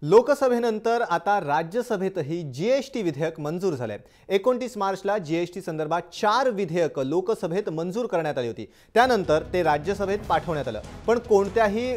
लोकसभेनंतर आता राज्यसभेतही जीएसटी विधेयक मंजूर झाले। 29 मार्चला जीएसटी संदर्भात 4 विधेयक लोकसभेत मंजूर करण्यात आली होती। त्यानंतर ते राज्यसभेत पाठवण्यात आलं। पण कोणत्याही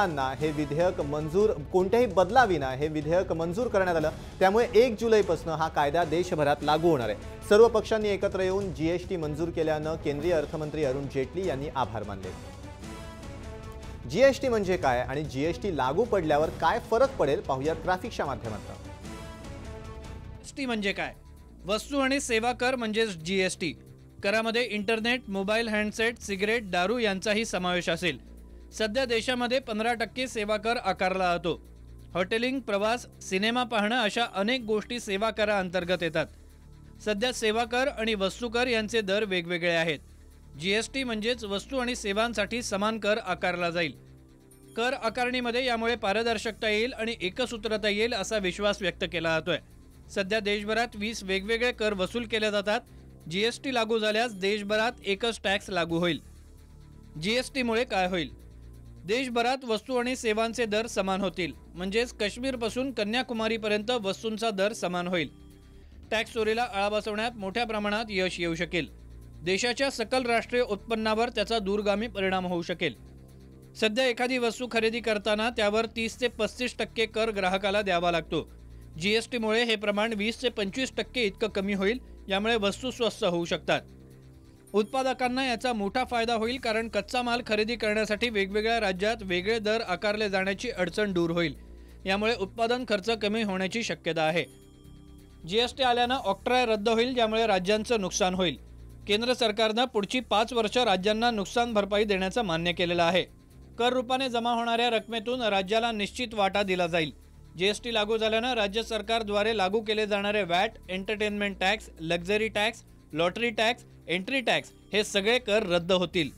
बदलाविना हे विधेयक मंजूर करण्यात आलं। त्यामुळे 1 जुलैपासून हा कायदा देशभरात लागू होणार आहे। सर्व पक्षांनी एकत्र येऊन जीएसटी मंजूर केल्यानं केंद्रीय अर्थमंत्री अरुण जेटली यांनी आभार मानले। जीएसटी म्हणजे काय आणि जीएसटी लागू पडल्यावर काय फरक पडेल पाहूया ग्राफिक्सच्या माध्यमातून। जीएसटी म्हणजे काय? वस्तू आणि सेवा कर म्हणजे जीएसटी। करामध्ये इंटरनेट, मोबाईल हँडसेट, सिगरेट, दारू यांचाही समावेश असेल। सध्या देशामध्ये 15% सेवा कर आकारला जातो। हॉटेलिंग, प्रवास, सिनेमा पाहणं अशा अनेक गोष्टी सेवा कराअंतर्गत येतात। सध्या सेवा कर आणि वस्तू कर यांचे दर वेगवेगळे आहेत। जीएसटी म्हणजेच वस्तू आणि सेवांसाठी समान कर आकारला जाईल। कर आकारणीमध्ये यामुळे पारदर्शकता येईल आणि एकसूत्रता येईल असा विश्वास व्यक्त केला जातोय। सध्या देशभरात 20 वेगवेगळे कर वसूल केले जातात। जीएसटी लागू झाल्यास देशभरात एकच टॅक्स लागू होईल। जीएसटीमुळे काय होईल? देशभरात वस्तू आणि सेवांचे दर समान होतील, म्हणजेच काश्मीरपासून कन्याकुमारीपर्यंत वस्तूंचा दर समान होईल। टॅक्स चोरीला आळा बसवण्यात मोठ्या प्रमाणात यश येऊ शकेल। देशाच्या सकल राष्ट्रीय उत्पन्नावर त्याचा दूरगामी परिणाम होऊ शकेल। सध्या एखादी वस्तू खरेदी करताना त्यावर 30 ते 35% कर ग्राहकाला द्यावा लागतो। जीएसटीमुळे हे प्रमाण 20 ते 25% इतकं कमी होईल। यामुळे वस्तू स्वस्त होऊ शकतात। उत्पादकांना याचा मोठा फायदा होईल, कारण कच्चा माल खरेदी करण्यासाठी वेगवेगळ्या राज्यात वेगळे दर आकारले जाण्याची अडचण दूर होईल। यामुळे उत्पादन खर्च कमी होण्याची शक्यता आहे। जीएसटी आल्यानं ऑक्ट्रॉय रद्द होईल, ज्यामुळे राज्यांचं नुकसान होईल। केंद्र सरकारनं पुढची 5 वर्ष राज्यांना नुकसान भरपाई देण्याचं मान्य केलेलं आहे। कर रूपाने जमा होणाऱ्या रकमेतून राज्याला निश्चित वाटा दिला जाईल। जीएसटी लागू झाल्यानं राज्य सरकारद्वारे लागू केले जाणारे VAT, entertainment tax, luxury tax, lottery tax, entry tax हे सगळे कर रद्द होतील।